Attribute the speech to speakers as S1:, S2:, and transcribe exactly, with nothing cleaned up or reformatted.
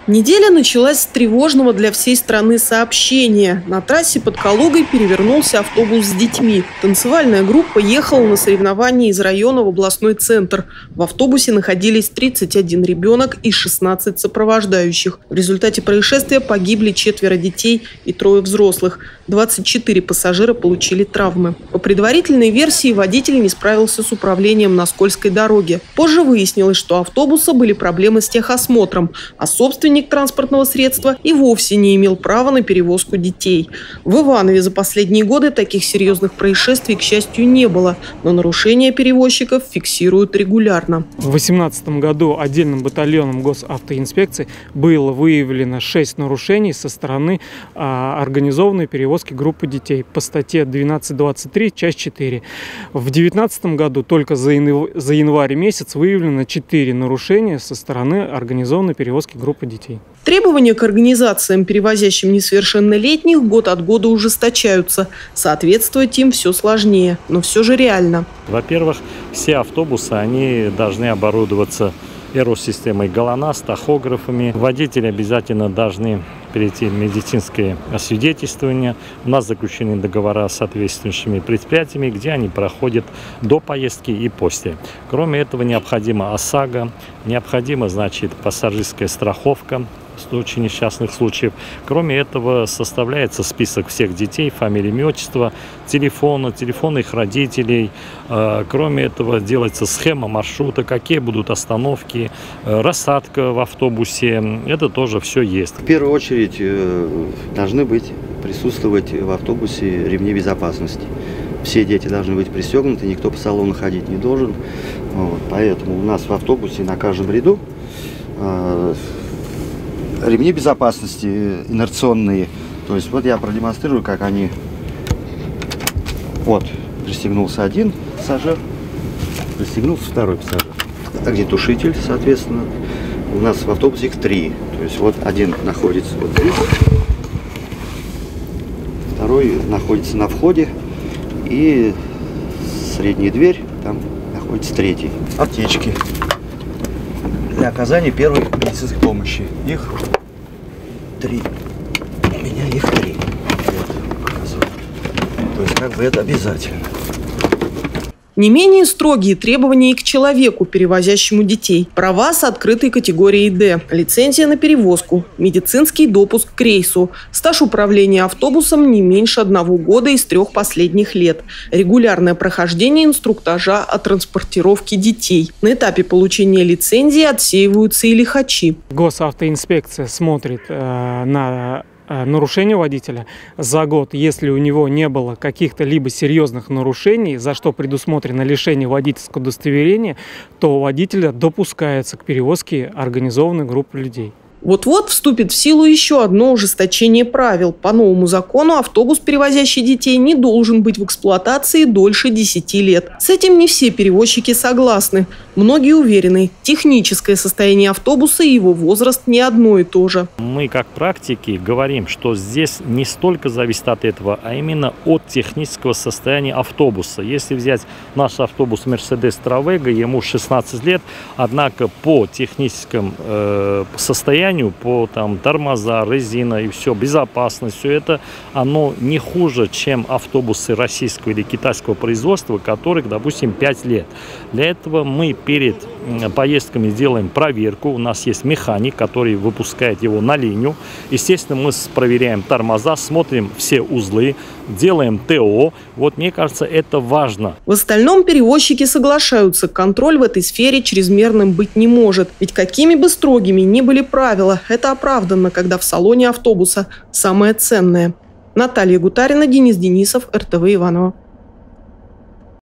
S1: Неделя началась с тревожного для всей страны сообщения. На трассе под Калугой перевернулся автобус с детьми. Танцевальная группа ехала на соревнования из района в областной центр. В автобусе находились тридцать один ребенок и шестнадцать сопровождающих. В результате происшествия погибли четверо детей и трое взрослых. двадцать четыре пассажира получили травмы. По предварительной версии, водитель не справился с управлением на скользкой дороге. Позже выяснилось, что у автобуса были проблемы с техосмотром, а собственник транспортного средства и вовсе не имел права на перевозку детей. В Иванове за последние годы таких серьезных происшествий, к счастью, не было, но нарушения перевозчиков фиксируют регулярно.
S2: В две тысячи восемнадцатом году отдельным батальоном госавтоинспекции было выявлено шесть нарушений со стороны а, организованной перевозки группы детей по статье двенадцать двадцать три, часть четыре. В две тысячи девятнадцатом году только за, янв... за январь месяц выявлено четыре нарушения со стороны организованной перевозки группы детей.
S1: Требования к организациям, перевозящим несовершеннолетних, год от года ужесточаются. Соответствовать им все сложнее, но все же реально.
S3: Во-первых, все автобусы они должны оборудоваться эйросистемой ГЛОНАСС, тахографами. Водители обязательно должны перейти медицинское освидетельствование. У нас заключены договора с соответствующими предприятиями, где они проходят до поездки и после. Кроме этого, необходима ОСАГО, необходима, значит, пассажирская страховка в случае несчастных случаев. Кроме этого, составляется список всех детей, фамилии, имя, отчество, телефона, телефоны их родителей. Кроме этого, делается схема маршрута, какие будут остановки, рассадка в автобусе. Это тоже все есть.
S4: В первую очередь должны быть, присутствовать в автобусе ремни безопасности. Все дети должны быть пристегнуты, никто по салону ходить не должен. Вот. Поэтому у нас в автобусе на каждом ряду ремни безопасности инерционные. То есть вот я продемонстрирую, как они. Вот, пристегнулся один пассажир, пристегнулся второй пассажир. А где тушитель, соответственно? У нас в автобусе их три. То есть вот один находится вот здесь, второй находится на входе, и средняя дверь, там находится третий. Аптечки для оказания первой медицинской помощи. Их три. У меня их три. Вот. То есть как бы это обязательно.
S1: Не менее строгие требования и к человеку, перевозящему детей. Права с открытой категорией Д, лицензия на перевозку, медицинский допуск к рейсу, стаж управления автобусом не меньше одного года из трех последних лет, регулярное прохождение инструктажа о транспортировке детей. На этапе получения лицензии отсеиваются и лихачи.
S2: Госавтоинспекция смотрит э, на нарушение водителя за год, если у него не было каких-то либо серьезных нарушений, за что предусмотрено лишение водительского удостоверения, то у водителя допускается к перевозке организованной группы людей.
S1: Вот-вот вступит в силу еще одно ужесточение правил. По новому закону автобус, перевозящий детей, не должен быть в эксплуатации дольше десяти лет. С этим не все перевозчики согласны. Многие уверены, техническое состояние автобуса и его возраст не одно и то же.
S3: Мы, как практики, говорим, что здесь не столько зависит от этого, а именно от технического состояния автобуса. Если взять наш автобус Mercedes Travega, ему шестнадцать лет, однако по техническому э, состоянию, по там тормоза, резина и все, безопасность, все это, оно не хуже, чем автобусы российского или китайского производства, которых, допустим, пять лет. Для этого мы перед поездками делаем проверку. У нас есть механик, который выпускает его на линию. Естественно, мы проверяем тормоза, смотрим все узлы, делаем ТО. Вот, мне кажется, это важно.
S1: В остальном перевозчики соглашаются, контроль в этой сфере чрезмерным быть не может. Ведь какими бы строгими ни были правила, это оправданно, когда в салоне автобуса самое ценное. Наталья Гутарина, Денис Денисов, эр тэ вэ Иваново.